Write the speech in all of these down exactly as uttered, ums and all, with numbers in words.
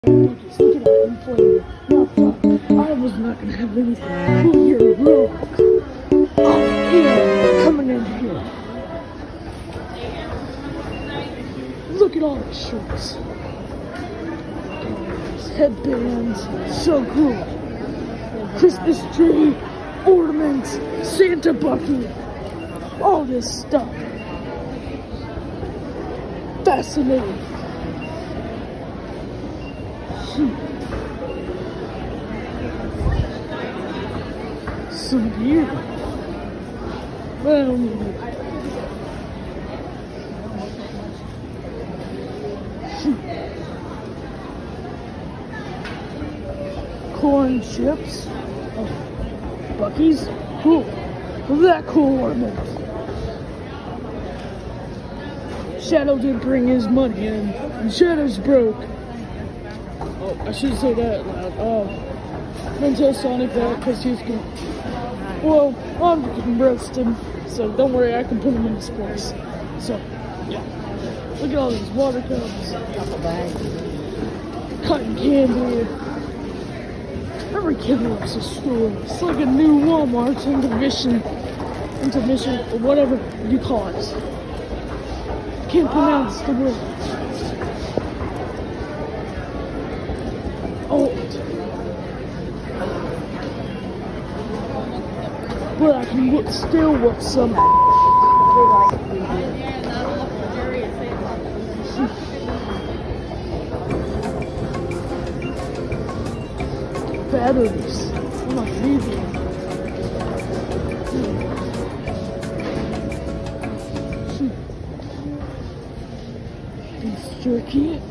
Bucees, look at that inflatable. No, fuck. I was not gonna have anything. Oh, you're wrong. Oh, yeah, coming in here. Look at all the shorts. Headbands, so cool. Christmas tree, ornaments, Santa bucket, all this stuff. Fascinating. Hmm. So weird. But I don't need it. Corn chips, oh, Buc-ee's, cool. Look at that cool ornament. Shadow didn't bring his money in, and Shadow's broke. Oh, I should say that out loud. Oh, don't tell Sonic that because he's gonna. Well, I'm getting roasted, so don't worry, I can put him in his place. So, yeah. Look at all these water cups, cotton candy. Every kid loves a store. It's like a new Walmart intermission, intermission, or whatever you call it. Can't pronounce the word. Old. But I can look, still look some. Batteries. I'm not leaving. Beef jerky.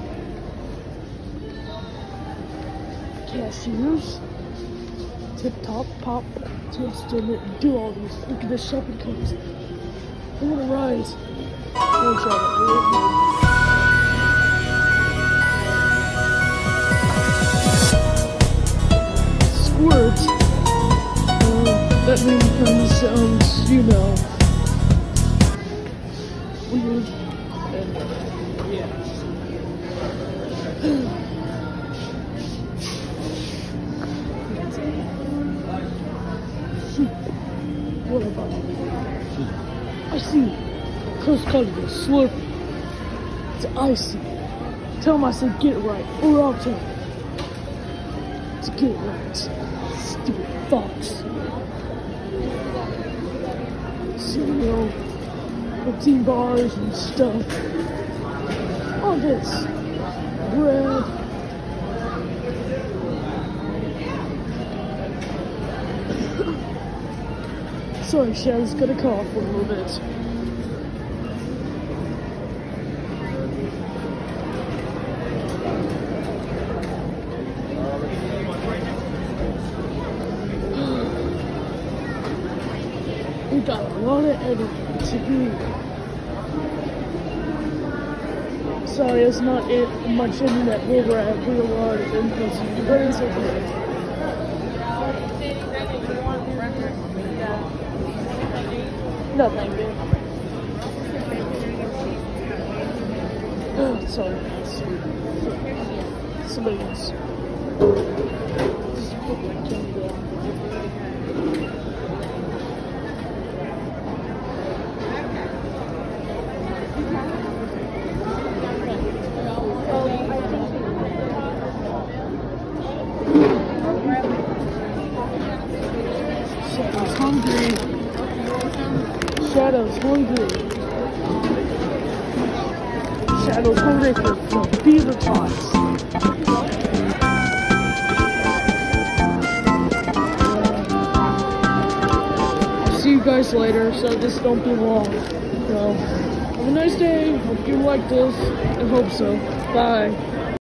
Cashews. Tip top, pop, twist in it, and do all these. Look at this shopping carts. I want to rise. Don't show it. Words. Uh, that name kind of sounds, you know, weird. And, yeah. What about it? I see. Coast called it a Slurpee. It's icy. Tell him I said get it right, or I'll tell him. To get it right. Stupid fox. Cereal, protein bars and stuff. All this. Bread. Sorry, Shadow's gonna cough for a little bit. We got a lot of editing to do. Sorry, it's not it, much internet over at real large inputs, but it's okay. No, thank you. Oh, sorry, guys. Somebody else. Just put my camera down. Shadow's hungry. Shadow's hungry. Shadow's hungry for the beaver pots. I'll see you guys later, so this don't be long. So, have a nice day. Hope you like this. I hope so. Bye.